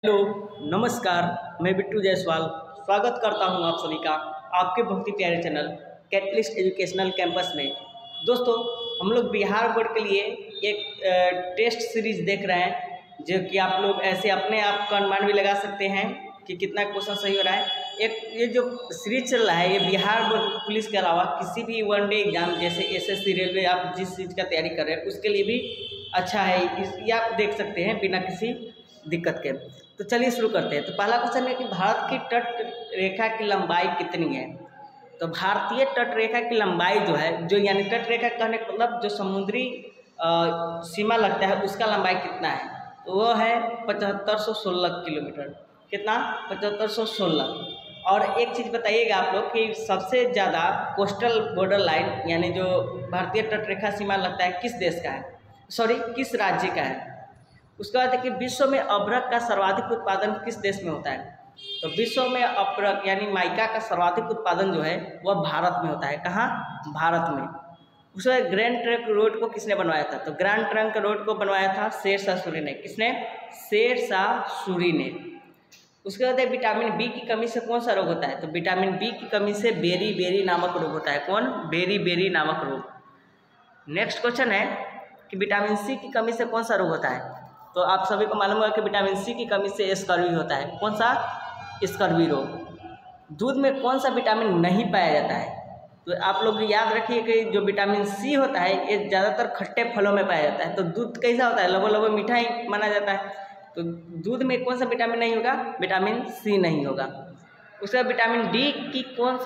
Hello नमस्कार, मैं बिट्टू जायसवाल स्वागत करता हूं आप सभी का आपके बहुत ही प्यारे चैनल कैटलिस्ट एजुकेशनल कैंपस में। दोस्तों, हम लोग बिहार बोर्ड के लिए एक टेस्ट सीरीज देख रहे हैं, जो कि आप लोग ऐसे अपने आप का अनुमान भी लगा सकते हैं कि कितना क्वेश्चन सही हो रहा है। ये जो सीरीज चल रहा है, ये बिहार बोर्ड पुलिस के अलावा किसी भी वनडे एग्जाम जैसे एसएससी, रेलवे, आप जिस चीज़ का तैयारी कर रहे हैं उसके लिए भी अच्छा है। ये आप देख सकते हैं बिना किसी दिक्कत के। तो चलिए शुरू करते हैं। तो पहला क्वेश्चन है कि भारत की तट रेखा की लंबाई कितनी है। तो भारतीय तट रेखा की लंबाई जो है, जो यानी तट रेखा कहने का मतलब जो समुद्री सीमा लगता है उसका लंबाई कितना है, तो वो है 7516 किलोमीटर। कितना? 7516। और एक चीज़ बताइएगा आप लोग कि सबसे ज़्यादा कोस्टल बॉर्डर लाइन यानी जो भारतीय तट रेखा सीमा लगता है किस देश का है, किस राज्य का है। उसके बाद देखिए, विश्व में अभ्रक का सर्वाधिक उत्पादन किस देश में होता है। तो विश्व में अभ्रक यानी माइका का सर्वाधिक उत्पादन जो है वह भारत में होता है। कहाँ? भारत में। उसके बाद ग्रैंड ट्रंक रोड को किसने बनवाया था। तो ग्रैंड ट्रंक रोड को बनवाया था शेरशाह सूरी ने। किसने? शेरशाह सूरी ने। उसके बाद विटामिन बी की कमी से कौन सा रोग होता है। तो विटामिन बी की कमी से बेरी बेरी नामक रोग होता है। कौन? बेरी बेरी नामक रोग। नेक्स्ट क्वेश्चन है कि विटामिन सी की कमी से कौन सा रोग होता है। तो आप सभी को मालूम होगा कि विटामिन सी की कमी से स्कर्वी होता है। कौन सा? स्कर्वी रोग। दूध में कौन सा विटामिन नहीं पाया जाता है। तो आप लोग याद रखिए कि जो विटामिन सी होता है ये ज़्यादातर खट्टे फलों में पाया जाता है। तो दूध कैसा होता है? लगो लगो मीठा ही माना जाता है। तो दूध में कौन सा विटामिन नहीं होगा? विटामिन सी नहीं होगा। उसके बाद विटामिन डी की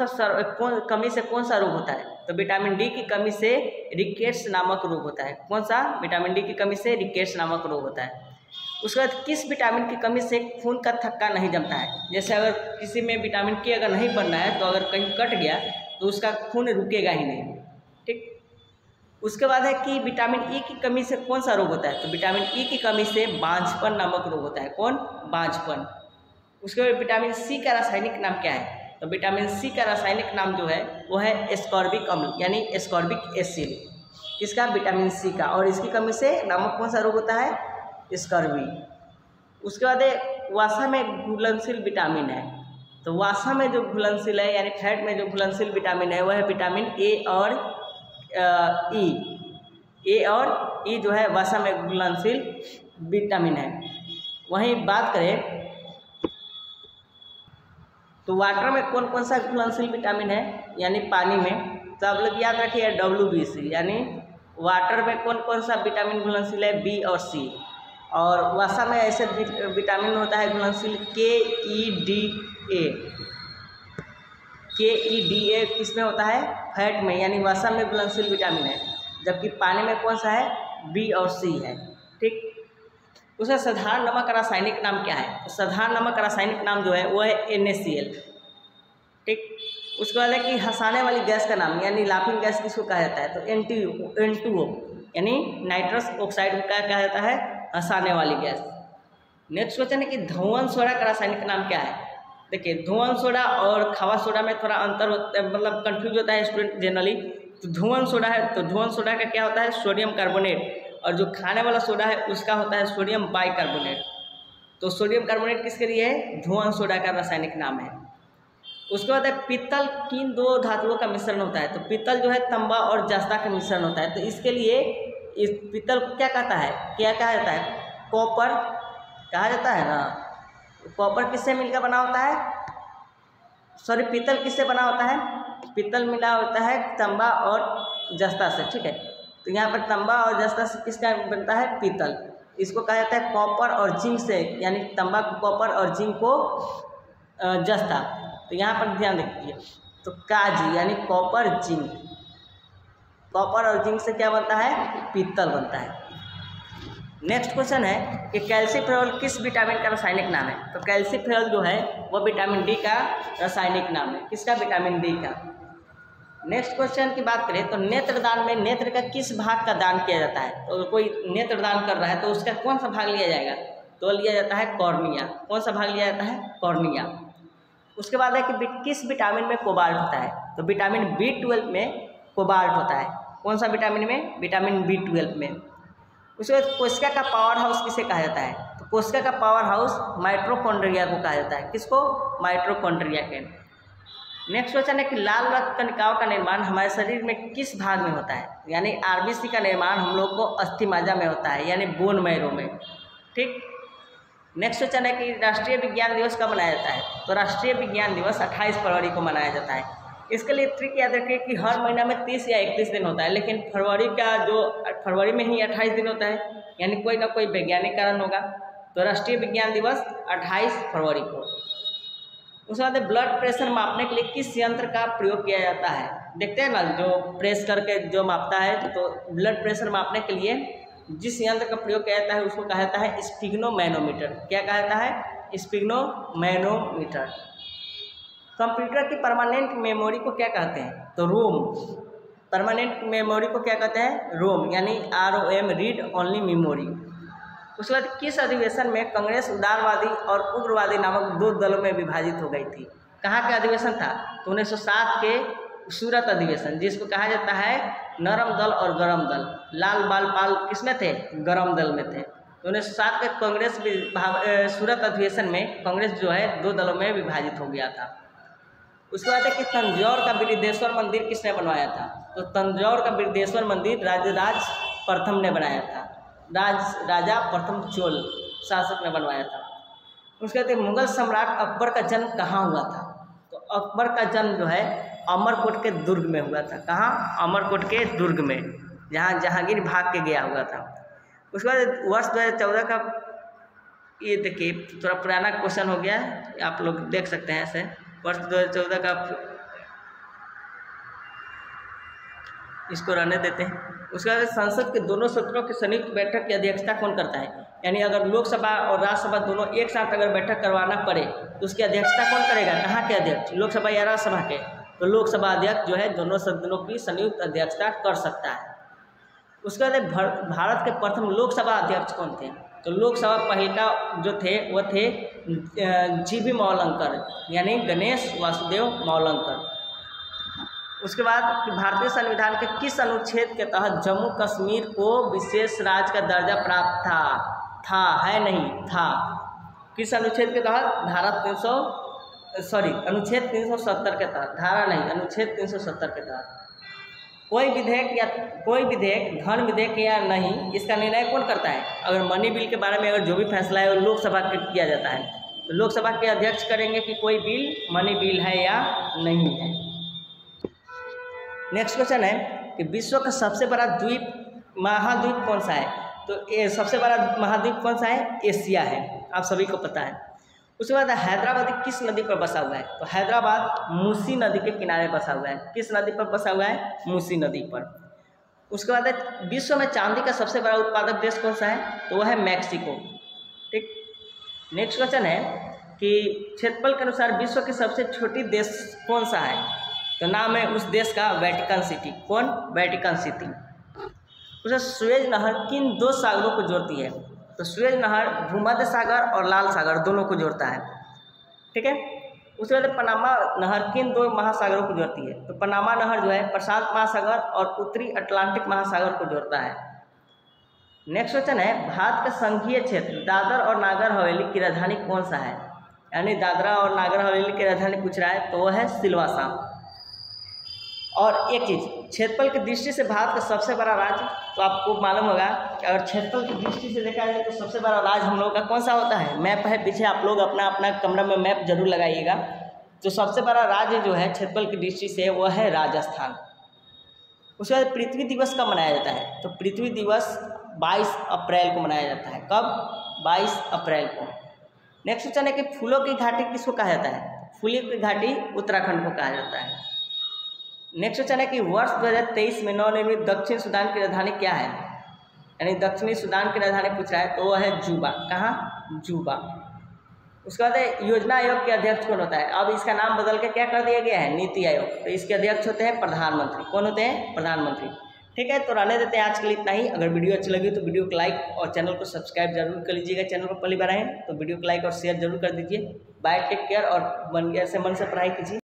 कमी से कौन सा रोग होता है। तो विटामिन डी की कमी से रिकेट्स नामक रोग होता है। कौन सा? विटामिन डी की कमी से रिकेट्स नामक रोग होता है। उसके बाद किस विटामिन की कमी से खून का थक्का नहीं जमता है। जैसे अगर किसी में विटामिन के अगर नहीं बनना है तो अगर कहीं कट गया तो उसका खून रुकेगा ही नहीं। ठीक। उसके बाद है कि विटामिन ई की कमी से कौन सा रोग होता है। तो विटामिन ई की कमी से बांझपन नामक रोग होता है। कौन? बांझपन। उसके बाद विटामिन सी का रासायनिक नाम क्या है। तो विटामिन सी का रासायनिक नाम जो है वो है एस्कॉर्बिक अम्ल यानी एस्कॉर्बिक एसिड। किसका? विटामिन सी का। और इसकी कमी से नामक कौन सा रोग होता है? स्कर्वी। उसके बाद वसा में घुलनशील विटामिन है। तो वसा में जो घुलनशील है यानी फैट में जो घुलनशील विटामिन है वह है विटामिन ए और ई। ए और ई जो है वसा में घुलनशील विटामिन है। वहीं बात करें तो वाटर में कौन कौन सा घुलनशील विटामिन है यानी पानी में, तो आप लोग याद रखिए WBC यानी वाटर में कौन कौन सा विटामिन घुलनशील है, बी और सी। और वसा में ऐसे विटामिन होता है घुलनशील KEDA। KEDA किस में होता है? फैट में यानी वसा में घुलनशील विटामिन है। जबकि पानी में कौन सा है? बी और सी है। ठीक। उसका साधारण नमक का रासायनिक नाम क्या है। तो साधारण नमक का रासायनिक नाम जो है वो है NaCl। ठीक। उसके बाद है कि हंसाने वाली गैस का नाम यानी लाफिंग गैस किसको कहा जाता है। तो N2O यानी नाइट्रस ऑक्साइड का कहा जाता है हंसाने वाली गैस। नेक्स्ट क्वेश्चन है कि धुआं सोडा का रासायनिक नाम क्या है। देखिए, धुआं सोडा और खावा सोडा में थोड़ा अंतर होता है, मतलब कंफ्यूज होता है स्टूडेंट जनरली। तो धुआं सोडा है तो धुआं सोडा का क्या होता है? Sodium carbonate. और जो खाने वाला सोडा है उसका होता है सोडियम बाइकार्बोनेट। तो सोडियम कार्बोनेट किसके लिए है? धुआं सोडा का रासायनिक नाम है। उसके बाद है पीतल किन दो धातुओं का मिश्रण होता है। तो पीतल जो है तांबा और जस्ता का मिश्रण होता है। तो इसके लिए इस पीतल को क्या कहता है? क्या कहा जाता है? कॉपर कहा जाता है ना। कॉपर किससे मिलकर बना होता है? पीतल किससे बना होता है? पीतल मिला होता है तांबा और जस्ता से। ठीक है। तो यहाँ पर तांबा और जस्ता से किसका बनता है? पीतल। इसको कहा जाता है कॉपर और जिंक से, यानी तांबा को कॉपर और जिंक को जस्ता। तो यहाँ पर ध्यान रखिए। तो काजी यानी कॉपर जिंक, कॉपर और जिंक से क्या बनता है? पीतल बनता है। नेक्स्ट क्वेश्चन है कि कैल्सीफेरॉल किस विटामिन का रासायनिक नाम है। तो कैल्सीफेरॉल जो है वह विटामिन डी का रासायनिक नाम है। किसका? विटामिन डी का। नेक्स्ट क्वेश्चन की बात करें तो नेत्रदान में नेत्र का किस भाग का दान किया जाता है। तो कोई नेत्रदान कर रहा है तो उसका कौन सा भाग लिया जाएगा। तो लिया जाता है कॉर्निया। कौन सा भाग लिया जाता है? कॉर्निया। उसके बाद है कि किस विटामिन में कोबाल्ट होता है। तो विटामिन B12 में कोबाल्ट होता है। कौन सा विटामिन में? विटामिन B12 में। उसके बाद कोशिका का पावर हाउस किसे कहा जाता है। तो कोशिका का पावर हाउस माइटोकॉन्ड्रिया को कहा जाता है। किसको? माइटोकॉन्ड्रिया के। नेक्स्ट क्वेश्चन है कि लाल रक्त कणिकाओं का निर्माण हमारे शरीर में किस भाग में होता है? यानी आरबीसी का निर्माण हम लोग को अस्थि मज्जा में होता है, यानी बोन मैरो में। ठीक। नेक्स्ट क्वेश्चन है कि राष्ट्रीय विज्ञान दिवस कब मनाया जाता है? तो राष्ट्रीय विज्ञान दिवस 28 फरवरी को मनाया जाता है। इसके लिए ट्रिक याद रखिए कि हर महीना में 30 या 31 दिन होता है, लेकिन फरवरी में ही 28 दिन होता है, यानी कोई ना कोई वैज्ञानिक कारण होगा। तो राष्ट्रीय विज्ञान दिवस 28 फरवरी को। उसके बाद ब्लड प्रेशर मापने के लिए किस यंत्र का प्रयोग किया जाता है? देखते हैं ना, जो प्रेस करके जो मापता है, तो ब्लड प्रेशर मापने के लिए जिस यंत्र का प्रयोग किया जाता है उसको कहा जाता है स्फिग्नोमैनोमीटर। क्या कहा जाता है? स्फिग्नोमैनोमीटर। कंप्यूटर की परमानेंट मेमोरी को क्या कहते हैं? तो रोम। परमानेंट मेमोरी को क्या कहते हैं? रोम, यानी ROM, रीड ओनली मेमोरी। उसके बाद किस अधिवेशन में कांग्रेस उदारवादी और उग्रवादी नामक 2 दलों में विभाजित हो गई थी? कहाँ का अधिवेशन था? तो 1907 के सूरत अधिवेशन, जिसको कहा जाता है नरम दल और गरम दल। लाल बाल पाल किस में थे? गरम दल में थे। तो 1907 के कांग्रेस सूरत अधिवेशन में कांग्रेस जो है 2 दलों में विभाजित हो गया था। उसके बाद है कि तंजौर का बृहदेश्वर मंदिर किसने बनवाया था? तो तंजौर का बृहदेश्वर मंदिर राजराज प्रथम ने बनाया था। राजा प्रथम चोल शासक ने बनवाया था। उसके बाद मुगल सम्राट अकबर का जन्म कहाँ हुआ था? तो अकबर का जन्म जो है अमरकोट के दुर्ग में हुआ था। कहाँ? अमरकोट के दुर्ग में, जहाँ जहांगीर भाग के गया हुआ था। उसके बाद वर्ष 2014 का, ये देखिए थोड़ा पुराना क्वेश्चन हो गया है, आप लोग देख सकते हैं ऐसे। वर्ष 2014 का, इसको रहने देते हैं। उसके बाद संसद के दोनों सदनों की संयुक्त बैठक की अध्यक्षता कौन करता है? यानी अगर लोकसभा और राज्यसभा दोनों एक साथ अगर बैठक करवाना पड़े तो उसकी अध्यक्षता कौन करेगा? कहाँ के अध्यक्ष? लोकसभा या राज्यसभा के? तो लोकसभा अध्यक्ष जो है दोनों सदनों की संयुक्त अध्यक्षता कर सकता है। उसके बाद भारत के प्रथम लोकसभा अध्यक्ष कौन थे? तो लोकसभा पहिलका जो थे वो थे GV मौलंकर, यानी गणेश वासुदेव मौलंकर। उसके बाद कि भारतीय संविधान के किस अनुच्छेद के तहत जम्मू कश्मीर को विशेष राज्य का दर्जा प्राप्त था है नहीं था? किस अनुच्छेद के तहत? अनुच्छेद 370 के तहत। धारा नहीं, अनुच्छेद 370 के तहत। कोई विधेयक धन विधेयक या नहीं, इसका निर्णय कौन करता है? अगर मनी बिल के बारे में अगर जो भी फैसला है वो लोकसभा के किया जाता है, तो लोकसभा के अध्यक्ष करेंगे कि कोई बिल मनी बिल है या नहीं है। नेक्स्ट क्वेश्चन है कि विश्व का सबसे बड़ा महाद्वीप कौन सा है? तो सबसे बड़ा महाद्वीप कौन सा है? एशिया है, आप सभी को पता है। उसके बाद हैदराबाद किस नदी पर बसा हुआ है? तो हैदराबाद मूसी नदी के किनारे बसा हुआ है। किस नदी पर बसा हुआ है? मूसी नदी पर। उसके बाद विश्व में चांदी का सबसे बड़ा उत्पादक देश कौन सा है? तो वह है मैक्सिको। ठीक। नेक्स्ट क्वेश्चन है कि क्षेत्रफल के अनुसार विश्व की सबसे छोटी देश कौन सा है? तो नाम है उस देश का वेटिकन सिटी। कौन? Vatican City. उसे सुएज नहर किन 2 सागरों को जोड़ती है? तो सुएज नहर भूमध्य सागर और लाल सागर दोनों को जोड़ता है। ठीक है। उसके बाद पनामा नहर किन 2 महासागरों को जोड़ती है? तो पनामा नहर जो है प्रशांत महासागर और उत्तरी अटलांटिक महासागर को जोड़ता है। नेक्स्ट क्वेश्चन है भारत का संघीय क्षेत्र दादर और नागर हवेली की राजधानी कौन सा है? यानी दादरा और नागर हवेली की राजधानी पूछ रहा है, तो वह है सिलवासा। और एक चीज़, क्षेत्रफल की दृष्टि से भारत का सबसे बड़ा राज्य, तो आपको मालूम होगा कि अगर क्षेत्रफल की दृष्टि से देखा जाए तो सबसे बड़ा राज्य हम लोगों का कौन सा होता है? मैप है पीछे, आप लोग अपना अपना कमरा में मैप जरूर लगाइएगा। तो सबसे बड़ा राज्य जो है क्षेत्रफल की दृष्टि से वो है राजस्थान। उसके बाद पृथ्वी दिवस कब मनाया जाता है? तो पृथ्वी दिवस 22 अप्रैल को मनाया जाता है। कब? 22 अप्रैल को। नेक्स्ट क्वेश्चन है कि फूलों की घाटी किसको कहा जाता है? फूलों की घाटी उत्तराखंड को कहा जाता है। नेक्स्ट क्वेश्चन है कि वर्ष 2023 में नवनिर्मित दक्षिण सूडान की राजधानी क्या है? यानी दक्षिणी सूडान की राजधानी पूछ रहा है, तो वह है जूबा। कहाँ? जूबा। उसके बाद योजना आयोग के अध्यक्ष कौन होता है? अब इसका नाम बदल के क्या कर दिया गया है? नीति आयोग। तो इसके अध्यक्ष होते हैं प्रधानमंत्री। कौन होते हैं? प्रधानमंत्री। ठीक है, तो रहने देते हैं आज के लिए इतना ही। अगर वीडियो अच्छी लगी तो वीडियो को लाइक और चैनल को सब्सक्राइब जरूर कर लीजिएगा। चैनल पर पहली बार आए तो वीडियो को लाइक और शेयर जरूर कर दीजिए। बाय, टेक केयर और मन से पढ़ाई कीजिए।